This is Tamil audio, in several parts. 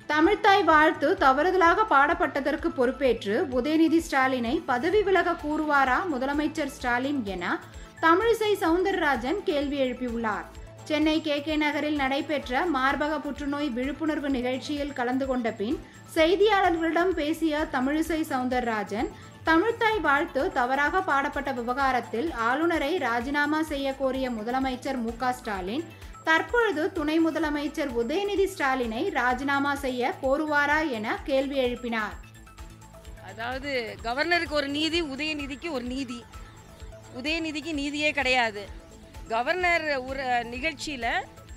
தமிழ்த்தாய் வாழ்த்து தவறுதலாக பாடப்பட்டதற்கு பொறுப்பேற்று உதயநிதி ஸ்டாலினை பதவி விலக கூறுவாரா முதலமைச்சர் ஸ்டாலின் என தமிழிசை சவுந்தரராஜன் கேள்வி எழுப்பியுள்ளார். சென்னை கே நகரில் நடைபெற்ற மார்பக புற்றுநோய் விழிப்புணர்வு நிகழ்ச்சியில் கலந்து கொண்ட பின் செய்தியாளர்களிடம் பேசிய தமிழிசை சவுந்தரராஜன், தமிழ்த்தாய் வாழ்த்து தவறாக பாடப்பட்ட விவகாரத்தில் ஆளுநரை ராஜினாமா செய்ய கோரிய முதலமைச்சர் மு.க.ஸ்டாலின் தற்பொழுது துணை முதலமைச்சர் உதயநிதி ஸ்டாலினை ராஜினாமா செய்ய கோருவாரா என கேள்வி எழுப்பினார். அதாவது கவர்னருக்கு ஒரு நீதி, உதயநிதிக்கு ஒரு நீதி. உதயநிதிக்கு நீதியே கிடையாது. கவர்னர் ஒரு நிகழ்ச்சியில்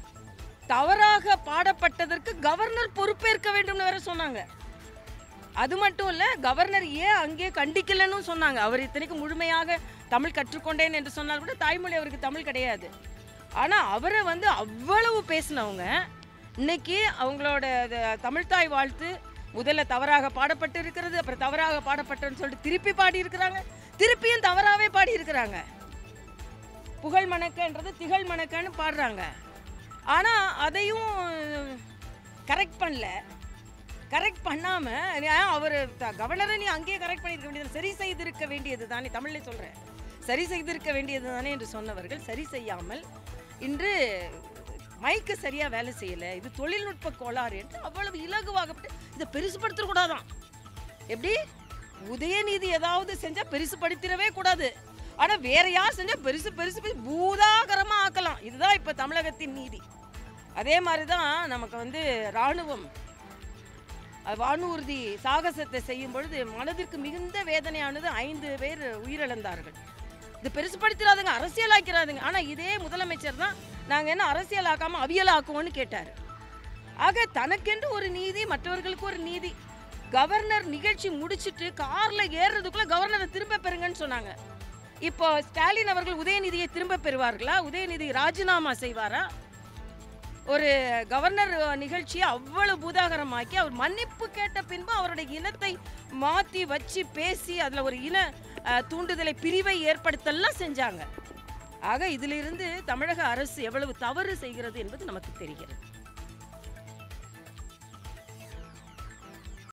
தவறாக பாடப்பட்டதற்கு கவர்னர் பொறுப்பேற்க வேண்டும்னு வேற சொன்னாங்க. அது மட்டும் இல்லை, கவர்னர் ஏன் அங்கே கண்டிக்கலன்னு சொன்னாங்க. அவர் இத்தனைக்கு முழுமையாக தமிழ் கற்றுக்கொண்டேன் என்று சொன்னால் கூட தாய்மொழி அவருக்கு தமிழ் கிடையாது. ஆனால் அவரை அவ்வளவு பேசினவங்க இன்னைக்கு அவங்களோட தமிழ்த்தாய் வாழ்த்து முதல்ல தவறாக பாடப்பட்டு இருக்கிறது, அப்புறம் தவறாக பாடப்பட்டன்னு சொல்லிட்டு திருப்பி பாடி இருக்கிறாங்க, திருப்பியும் தவறாகவே பாடி இருக்கிறாங்க. புகழ் மணக்கன்றது திகழ் மணக்கன்னு பாடுறாங்க. ஆனால் அதையும் கரெக்ட் பண்ணல. கரெக்ட் பண்ணாமல் அவர் கவர்னரை நீ அங்கேயே கரெக்ட் பண்ணியிருக்க வேண்டியது, சரி செய்திருக்க வேண்டியது தானே, தமிழில் சொல்கிறேன், சரி செய்திருக்க வேண்டியது தானே என்று சொன்னவர்கள் சரி செய்யாமல் இன்று மைக்கு சரியாக வேலை செய்யலை, இது தொழில்நுட்ப கோளாறு என்று அவ்வளவு இலகுவாகப்பட்டு இதை பெருசுப்படுத்தக்கூடாதான். எப்படி உதயநிதி ஏதாவது செஞ்சால் பெருசுப்படுத்திடவே கூடாது, ஆனால் வேற யார் செஞ்சால் பெருசு பெருசு பூதாகரமாக ஆக்கலாம். இதுதான் இப்போ தமிழகத்தின் நீதி. அதே மாதிரி தான் நமக்கு இராணுவம் வானூர்தி சாகசத்தை செய்யும் பொழுது மனதிற்கு மிகுந்த வேதனையானது. 5 பேர் உயிரிழந்தார்கள். இது பெருசுப்படுத்திடாதுங்க, அரசியலாக்கிறாதுங்க. ஆனால் இதே முதலமைச்சர் தான் நாங்கள் என்ன அரசியலாக்காமல் அவியலாக்குவோன்னு கேட்டார். ஆக தனக்கென்று ஒரு நீதி, மற்றவர்களுக்கு ஒரு நீதி. கவர்னர் நிகழ்ச்சி முடிச்சுட்டு காரில் ஏறுறதுக்குள்ளே கவர்னரை திரும்ப பெறுங்கன்னு சொன்னாங்க. இப்போ ஸ்டாலின் அவர்கள் உதயநிதியை திரும்ப பெறுவார்களா? உதயநிதி ராஜினாமா செய்வாரா? ஒரு கவர்னர் நிகழ்ச்சியை அவ்வளவு பூதாகரமாக்கி அவர் மன்னிப்பு கேட்ட பின்பு அவருடைய இனத்தை மாற்றி வச்சு பேசி அதில் ஒரு இன தூண்டுதலை பிரிவை ஏற்படுத்தலாம் செஞ்சாங்க. ஆக இதிலிருந்து தமிழக அரசு எவ்வளவு தவறு செய்கிறது என்பது நமக்கு தெரிகிறது.